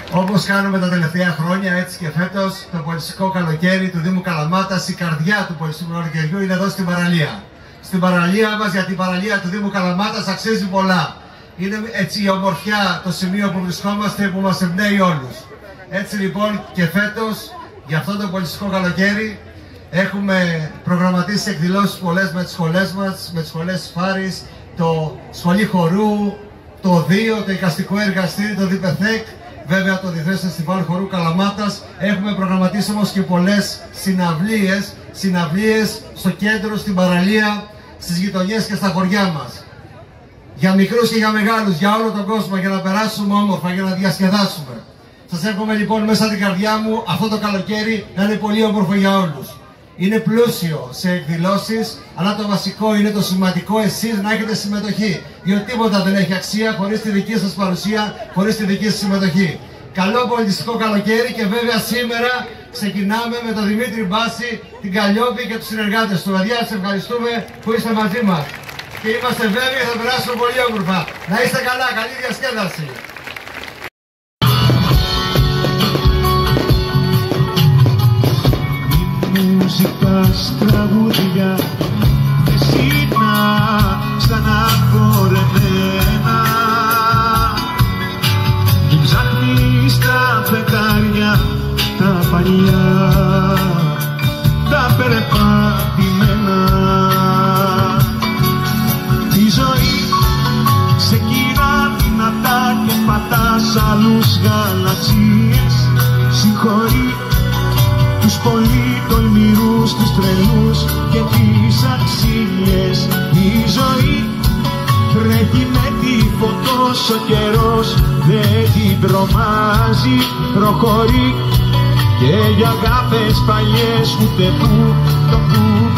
Όπως κάνουμε τα τελευταία χρόνια, έτσι και φέτος, το πολιτιστικό καλοκαίρι του Δήμου Καλαμάτας, η καρδιά του πολιτιστικού καλοκαιριού είναι εδώ στην παραλία. Στην παραλία μας, γιατί η παραλία του Δήμου Καλαμάτας αξίζει πολλά. Είναι έτσι η ομορφιά, το σημείο που βρισκόμαστε, που μας εμπνέει όλους. Έτσι λοιπόν και φέτος, για αυτό το πολιτιστικό καλοκαίρι, έχουμε προγραμματίσει εκδηλώσεις πολλές με τις σχολές μας, με τις σχολές Φάρης, το σχολή χορού, το ΟΔΙΟ, το εικαστικό εργαστήρι, το ΔΙΠΕΘΕΚ, βέβαια το Διεθνές Φεστιβάλ Χορού Καλαμάτας. Έχουμε προγραμματίσει όμως και πολλές συναυλίες στο κέντρο, στην παραλία, στις γειτονιές και στα χωριά μας. Για μικρούς και για μεγάλους, για όλο τον κόσμο, για να περάσουμε όμορφα, για να διασκεδάσουμε. Σας εύχομαι λοιπόν μέσα την καρδιά μου αυτό το καλοκαίρι να είναι πολύ όμορφο για όλους. Είναι πλούσιο σε εκδηλώσεις, αλλά το βασικό είναι το σημαντικό εσείς να έχετε συμμετοχή. Διότι τίποτα δεν έχει αξία χωρίς τη δική σας παρουσία, χωρίς τη δική σας συμμετοχή. Καλό πολιτιστικό καλοκαίρι και βέβαια σήμερα ξεκινάμε με τον Δημήτρη Μπάση, την Καλλιόπη και τους συνεργάτες του. Παιδιά, σας ευχαριστούμε που είστε μαζί μας. Και είμαστε βέβαιοι θα περάσουμε πολύ όμορφα. Να είστε καλά, καλή διασκέδαση. Μουσικάς τραγούδια εσύνα ξαναφορεμένα και ψάχνεις τα φεγγάρια τα παλιά, τα περπατημένα. Η ζωή σε κύρα δυνατά και πατάς άλλους γαλαξίες. Συγχωρεί τους πολύ τολμηρούς, τους τρελούς και τις αξίες. Η ζωή τρέχει με τη φωτός, ο καιρός δεν την τρομάζει. Προχωρεί και για αγάπες παλιές ούτε που το που